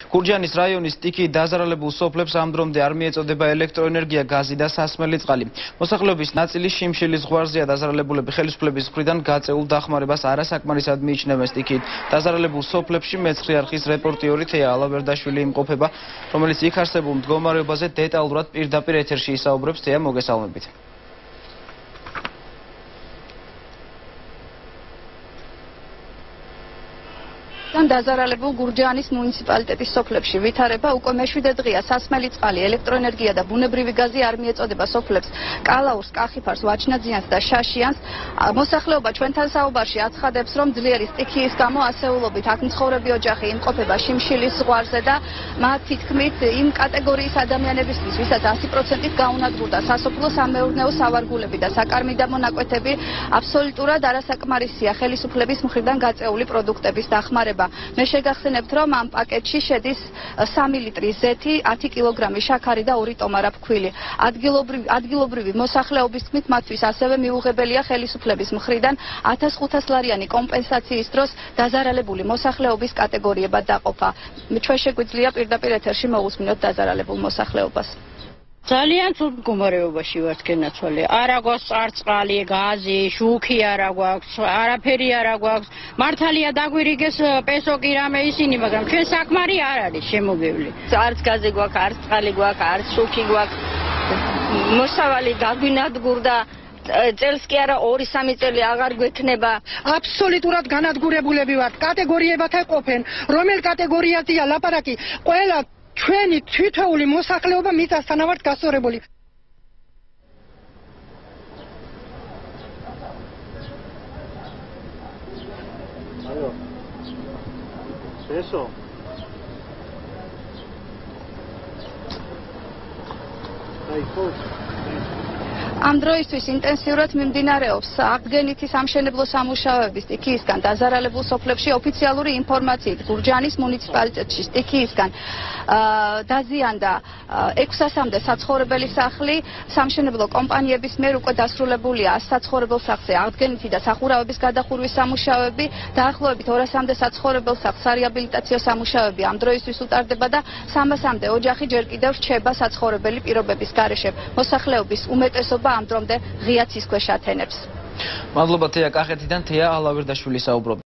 გურჯაანის რაიონის სტიქიით დაზარალებულ სოფლებს ამ დრომდე არ მიეწოდება ელექტროენერგია, გაზი და სასმელი წყალი. მოსახლეობის ნაწილი შიმშილის ზღვარზეა. დაზარალებულები ხელისუფლების მხრიდან გაწეულ დახმარებას არასაკმარისად მიიჩნევენ. სტიქიით დაზარალებულ სოფლებში მეცხრე არხის რეპორტიორი თეა ალავერდაშვილი იმყოფება, რომელიც იქ არსებულ მდგომარეობაზე დეტალურად პირდაპირ ეთერში ისაუბრებს. თეა, მოგესალმებით. დაზარალებულ გურჯაანის მუნიციპალიტეტის სოფლებში ვითარება უკვე მეშვიდე დღეა. სასმელი წყალი, ელექტროენერგია და ბუნებრივი გაზი არ მიეწოდება სოფლებს კალაურს, კახიფარს, ვაჩნაძიანს და შაშიანს. მოსახლეობა ჩვენთან საუბარში აცხადებს, რომ ძლიერი სტიქიის გამო ასეულობით აქ მცხოვრები ოჯახი იმყოფება შიმშილის ზღვარზე და მათი თქმით იმ კატეგორიის ადამიანებისთვის, ვისაც 100%-ით გაუნადგურდა სასოფლო-სამეურნეო სავარგულები და საკარმი დამონაკვეთები, აბსოლუტურად არასაკმარისია ხელისუფლების მხრიდან გაწეული პროდუქტების დახმარება. მე შეგახსენებთ, რომ ამ პაკეტში შედის 3 ლიტრი ზეთი, 10 კილოგრამი შაქარი და 2 ტომარა ფქვილი. ადგილობრივი მოსახლეობის თქმით, მათთვის ასევე მიუღებელია ხელისუფლების მხრიდან 1500 ლარიანი კომპენსაციის დროს დაზარალებული მოსახლეობის კატეგორიებად დაყოფა. ჩვენ შეგვიძლია პირდაპირ ეთერში მოусმინოთ დაზარალებულ მოსახლეობას. ძალიან ცუდ მდგომარეობაში ვართ გენაცვალე. არა გვაქვს არ წყალი, გაზი, შუქი არა გვაქვს, არაფერი არა გვაქვს. მართალია დაგვირიგეს პესოკი რამე ისინი, მაგრამ ჩვენ საკმარი არ არის შემოგევლი. არც გაზი გვაქვს, არც წყალი გვაქვს, არც შუქი გვაქვს. მოსავალი დაგვინადგურდა. წელს კი არა 2-3 წელი აღარ გვექნება. აბსოლუტურად განადგურებულები ვართ. კატეგორიებად ეყოფენ. რომელ კატეგორიაზეა ლაპარაკი? ყველა ჩვენი თითოეული მოსახლეობა მიწასთან ვართ გასწორებული. Алло. Eso. Ai, coach. ამ დროისთვის ინტენსიურად მიმდინარეობს აღდგენითი სამშენებლო სამუშაოები სტიქიისგან დაზარალებულ სოფლებში. ოფიციალური ინფორმაციით გურჯაანის მუნიციპალიტეტში სტიქიისგან დაზიანდა 600-მდე საცხოვრებელი სახლი. სამშენებლო კომპანიების მიერ უკვე დასრულებულია საცხოვრებელ სახლზე აღდგენითი და სახურავების გადახურვის სამუშაოები. დაახლოებით 200-მდე საცხოვრებელ სახლს რეაბილიტაციო სამუშაოები ამ დროისთვის უტარდება და 300-მდე ოჯახი ჯერ კიდევ რჩება საცხოვრებელი პირობების გარეშე. მოსახლეობის უმეტესობა ამ დრომდე ღია ცის ქვეშ ათენებს. მადლობა თეა კახეთიდან. თეა ალავერდაშვილი საუბრობდა.